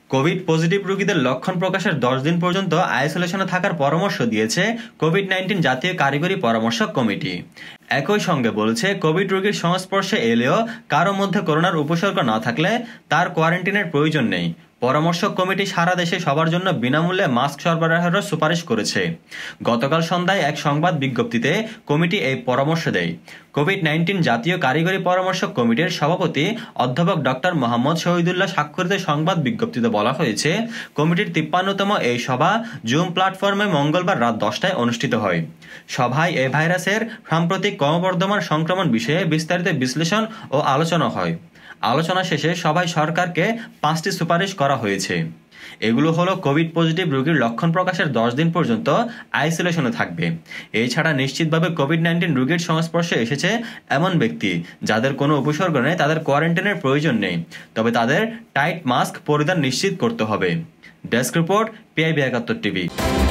Covid positive রোগীদের লক্ষণ প্রকাশের 10 দিন পর্যন্ত আইসোলেশনে থাকার পরামর্শ দিয়েছে কোভিড-19 জাতীয় কারিগরি পরামর্শক কমিটি। একই সঙ্গে বলছে, কোভিড রোগীর সংস্পর্শে এলেও কারো মধ্যে করোনার উপসর্গ না থাকলে তার কোয়ারেন্টিনের প্রয়োজন নেই। পরামর্শক কমিটি সারা দেশে সবার জন্য বিনামূল্যে মাস্ক সরবরাহেরও সুপারিশ করেছে। গতকাল সন্ধ্যায় এক সংবাদ বিজ্ঞপ্তিতে কমিটি এই পরামর্শ দেয়। কোভিড-19 জাতীয় কারিগরি পরামর্শক কমিটির সভাপতি অধ্যাপক ডক্টর মোহাম্মদ শহীদুল্লাহ স্বাক্ষরিত সংবাদ বিজ্ঞপ্তিতে বলা হয়েছে, কমিটির 53তম এই সভা জুম প্ল্যাটফর্মে মঙ্গলবার রাত 10টায় অনুষ্ঠিত হয়। সভায় এ ভাইরাসের সাম্প্রতিক ক্রমবর্ধমান সংক্রমণ বিষয়ে বিস্তারিত বিশ্লেষণ ও আলোচনা হয়। আলোচনা শেষে সভায় সরকারকে 5টি সুপারিশ করা হয়েছে। এগুলো হলো, কোভিড পজিটিভ রোগীর লক্ষণ প্রকাশের 10 দিন পর্যন্ত আইসোলেশনে থাকবে। এছাড়া নিশ্চিতভাবে কোভিড-19 রোগীর সংস্পর্শে এসেছে এমন ব্যক্তি যাদের কোনো উপসর্গ নেই, তাদের কোয়ারেন্টাইনের প্রয়োজন নেই, তবে তাদের টাইট মাস্ক পরিধান নিশ্চিত করতে হবে। Desk report, PIB 71 TV.